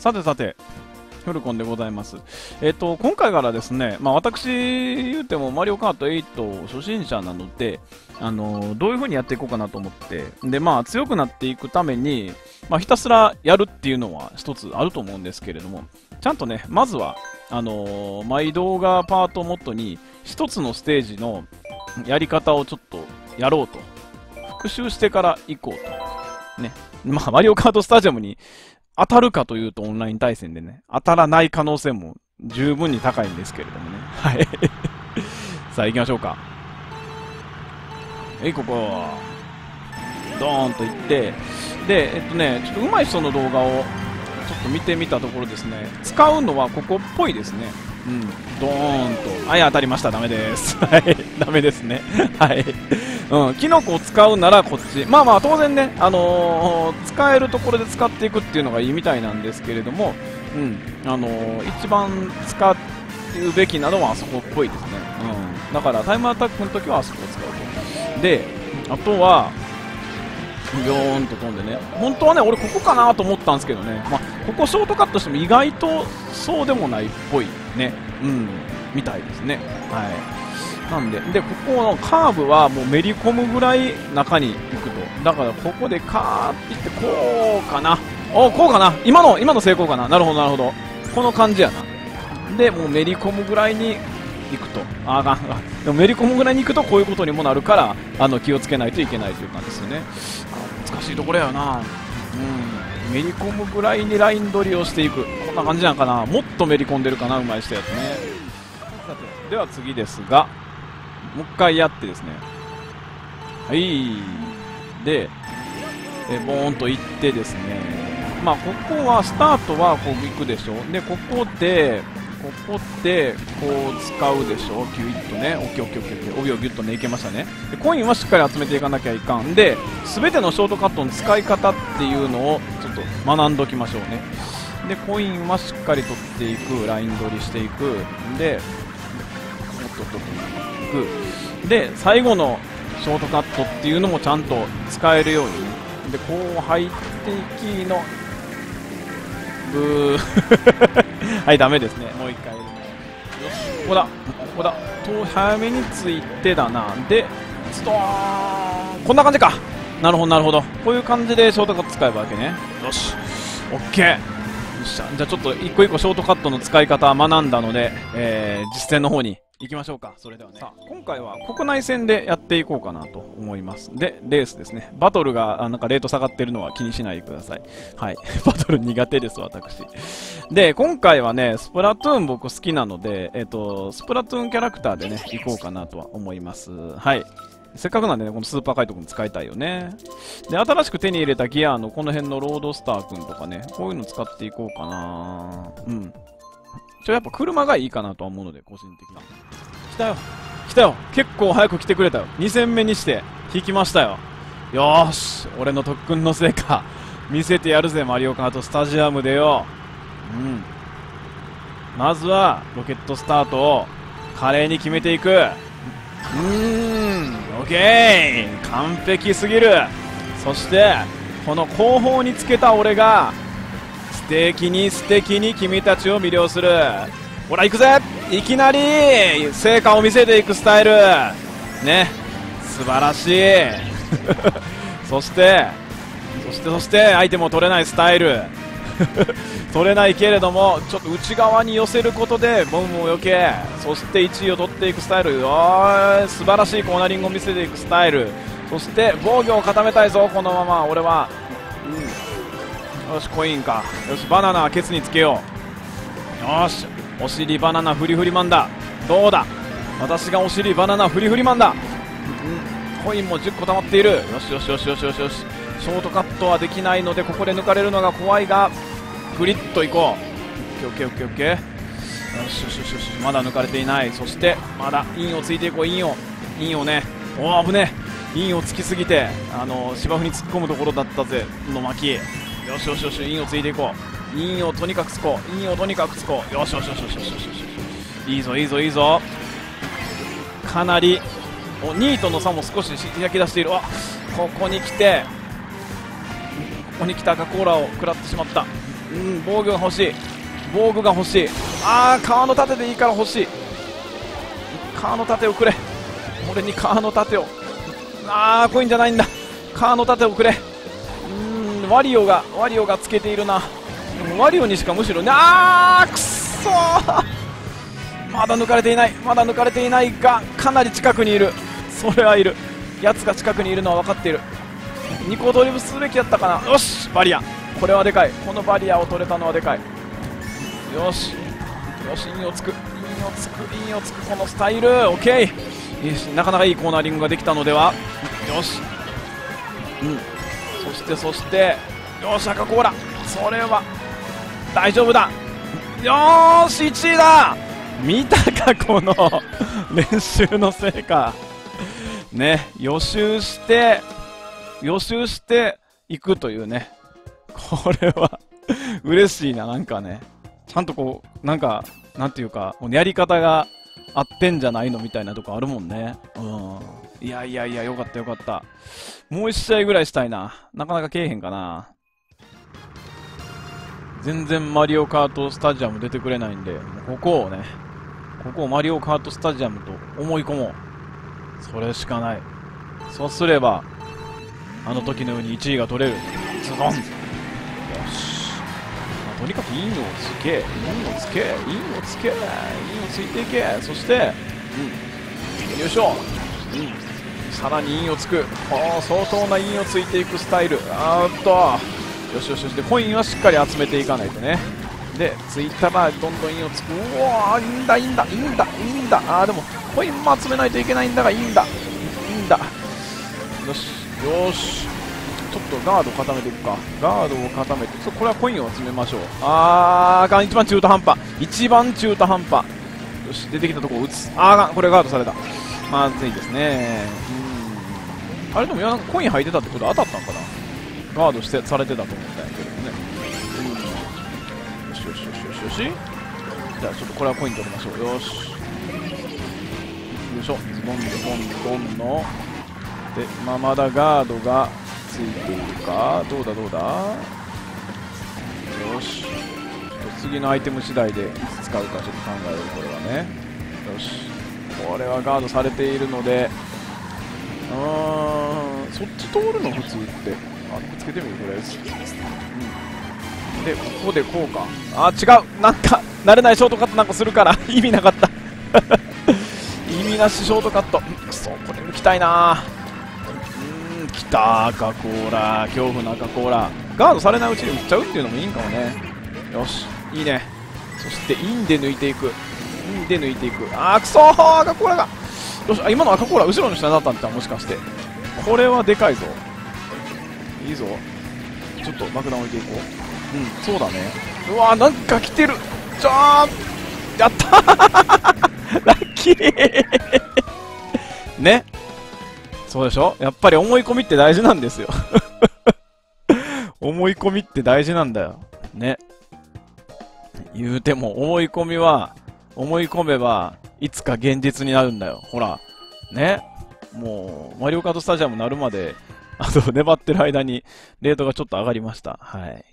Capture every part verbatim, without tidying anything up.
さてさて、フルコンでございます。えっと、今回からですね、まあ私言うてもマリオカートエイト初心者なので、あの、どういう風にやっていこうかなと思って、で、まあ強くなっていくために、まあひたすらやるっていうのは一つあると思うんですけれども、ちゃんとね、まずは、あのー、毎動画パートをもとに、一つのステージのやり方をちょっとやろうと。復習してから行こうと。ね。まあ、マリオカートスタジアムに当たるかというとオンライン対戦でね、当たらない可能性も十分に高いんですけれどもね。はい。さあ行きましょうか。はい、ここ。ドーンと行って、で、えっとね、ちょっと上手い人の動画をちょっと見てみたところですね、使うのはここっぽいですね。うん、ドーンと。はい、当たりました。ダメです。はい、ダメですね。はい。うん、キノコを使うならこっち。まあまあ、当然ね、あのー、使えるところで使っていくっていうのがいいみたいなんですけれども、うん、あのー、一番使うべきなのはあそこっぽいですね。うん。だから、タイムアタックの時はあそこを使うと。で、あとは、ビヨーンと飛んでね、本当はね、俺ここかなと思ったんですけどね、まあ、ここショートカットしても意外とそうでもないっぽいね、うん、みたいですね。はい。なんで、で、ここのカーブはもうめり込むぐらい中に行くと。だからここでカーっていって、こうかな。お、こうかな。今の、今の成功かな。なるほど、なるほど。この感じやな。で、もうめり込むぐらいに行くと。あがんが。でもめり込むぐらいに行くとこういうことにもなるから、あの、気をつけないといけないという感じですよね。難しいところやな。うん。めり込むぐらいにライン取りをしていく。こんな感じなんかな。もっとめり込んでるかな、うまい人やつね。さて、では次ですが、もう一回やってですね。はい。で、えボーンと行ってですね。まあ、ここは、スタートはこう行くでしょ。で、ここで、ここで、こう使うでしょ。キュイッとね。オッケーオッケーオッケーオッケー。帯をギュッとね、いけましたね。で、コインはしっかり集めていかなきゃいかん。で、すべてのショートカットの使い方っていうのを、ちょっと学んどきましょうね。で、コインはしっかり取っていく。ライン取りしていく。で、おっとっとっといく。で、最後のショートカットっていうのもちゃんと使えるようにね。で、こう入っていきの、ブー。はい、ダメですね。もう一回。よし、ここだ。ここだ。と、早めについてだな。で、ストーン。こんな感じか。なるほど、なるほど。こういう感じでショートカット使えばわけね。よし。オッケー。よっしゃ。じゃあちょっと一個一個ショートカットの使い方学んだので、えー、実践の方に行きましょうか。それではね。さあ、今回は国内戦でやっていこうかなと思います。で、レースですね。バトルが、あなんかレート下がってるのは気にしないでください。はい。バトル苦手です、私。で、今回はね、スプラトゥーン僕好きなので、えっと、スプラトゥーンキャラクターでね、行こうかなとは思います。はい。せっかくなんでね、このスーパーカイト君使いたいよね。で、新しく手に入れたギアのこの辺のロードスター君とかね、こういうの使っていこうかな。うん。ちょ、やっぱ車がいいかなとは思うので、個人的な。来たよ。来たよ。結構早く来てくれたよ。に戦目にして引きましたよ。よーし。俺の特訓の成果、見せてやるぜ、マリオカートスタジアムでよ。うん。まずは、ロケットスタートを華麗に決めていく。うーん。オッケー。完璧すぎる。そして、この後方につけた俺が、素敵に素敵に君たちを魅了する。ほら行くぜ。いきなり成果を見せていくスタイルね、素晴らしいそしてそしてそしてアイテムを取れないスタイル取れないけれどもちょっと内側に寄せることでボムを避け、そしていちいを取っていくスタイル。おーい、素晴らしいコーナリングを見せていくスタイル。そして防御を固めたいぞ、このまま俺は。うん、よし、コインか。よし、バナナはケツにつけよう。よし、お尻バナナフリフリマンだ。どうだ、私がお尻バナナフリフリマンだ。うん、コインもじゅっこ溜まっている。よしよしよしよしよしよし。ショートカットはできないのでここで抜かれるのが怖いが、グリッといこう。オッケーオッケーオッケーオッケー。よしよしよしよし、まだ抜かれていない。そしてまだインをついていこう。インをインをね、おお危ねえ。インをつきすぎてあの芝生に突っ込むところだったぜの巻。よしよしよし、インをついていこう。インをとにかくつこう。インをとにかくつこう。よしよしよしよしよしよし。いいぞいいぞいいぞ。かなりおにいとの差も少し開き出している。あ、ここに来てここに来た赤コーラを食らってしまった。 うん防御が欲しい、防具が欲しい。ああ川の盾でいいから欲しい。川の盾をくれ、俺に川の盾を。ああコインじゃないんだ、川の盾をくれ。うーんワリオがワリオがつけているな。でもワリオにしかむしろね、あーくっそー、まだ抜かれていない、まだ抜かれていないがかなり近くにいる。それはいる、やつが近くにいるのは分かっている。にこドリブすべきだったかな。よしバリア、これはでかい、このバリアを取れたのはでかい。よしよし、インをつく、インをつく、インをつく、このスタイル、オッケー。よし、なかなかいいコーナリングができたのでは。よし、うん、そしてそしてよし赤コーラ、それは大丈夫だ。よーしいちいだ。見たかこの練習の成果ね、予習して予習していくというね、これは嬉しいな。なんかね、ちゃんとこうなんかなんていうかやり方が合ってんじゃないのみたいなとこあるもんね。うん、いやいやいや、よかったよかった。もう一試合ぐらいしたいな。なかなかけえへんかな。全然マリオカートスタジアム出てくれないんで、ここをね、ここをマリオカートスタジアムと思い込もう。それしかない。そうすればあの時のようにいちいが取れる。ズドン。よし、まあ、とにかくインをつけ、インをつけ、インをつけ、インをついていけ。そして、うん、よいしょ、うん、さらにインをつく。お相当なインをついていくスタイル。あーっと、よしよしよし。でコインはしっかり集めていかないとね。でついたらどんどんインをつく。うわー、いいんだいいんだいいんだいいんだ。あーでもコインも集めないといけないんだが、いいんだいいんだ。よしよし、ちょっとガード固めていくか。ガードを固めて、そう、これはコインを集めましょう。あーあかん、一番中途半端、一番中途半端。よし、出てきたところを打つ。あーあかん、これガードされた。まずいですね。うん、あれでもなんかコイン入ってたってことは当たったんかな。ガードしてされてたと思ったんやけどね。うん、よしよしよしよしよし。じゃあちょっとこれはコイン取りましょう。よし、よいしょ、ズボンズボンズボンので、まあ、まだガードがついているか。どうだどうだ。よし、ちょっと次のアイテム次第でいつ使うかちょっと考える。これはね。よし、これはガードされているので、うーん、そっち通るの普通って。あ、くっつけてみるとりあえず。うん、でここでこうか。あ、違う、なんか慣れないショートカットなんかするから意味なかった意味なしショートカット。くそ、これ抜きたいな。うーん、きた、赤コーラ、恐怖の赤コーラ。ガードされないうちに打っちゃうっていうのもいいんかもね。よし、いいね。そしてインで抜いていく、インで抜いていく。あーくそー、赤コーラが。よし、あ、今の赤コーラ後ろの下になったんだ、もしかして。これはでかいぞ。いいぞ、ちょっと爆弾置いていこう。うん、そうだね。うわー、なんか来てる。じゃーん、やったーラッキーね、そうでしょ。やっぱり思い込みって大事なんですよ思い込みって大事なんだよね。言うても思い込みは思い込めばいつか現実になるんだよ。ほらね、もうマリオカートスタジアムになるまであと粘ってる間にレートがちょっと上がりました。はい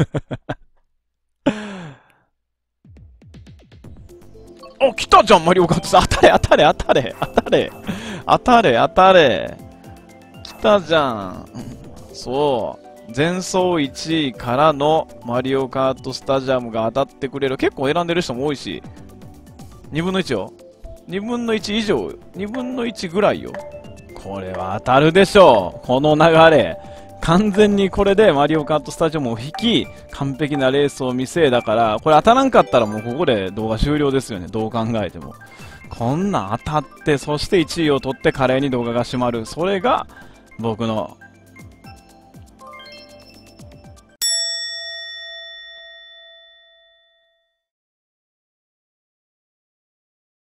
お、来たじゃんマリオカート。当たれ当たれ当たれ当たれ当たれ当たれ、来たじゃん。そう、前走いちいからのマリオカートスタジアムが当たってくれる。結構選んでる人も多いし、にぶんのいちよ。にぶんのいち以上、にぶんのいちぐらいよ。これは当たるでしょう。この流れ完全にこれでマリオカートスタジアムを引き完璧なレースを見せだから、これ当たらんかったらもうここで動画終了ですよね。どう考えてもこんなん当たって、そしていちいを取って華麗に動画が閉まる。それが僕の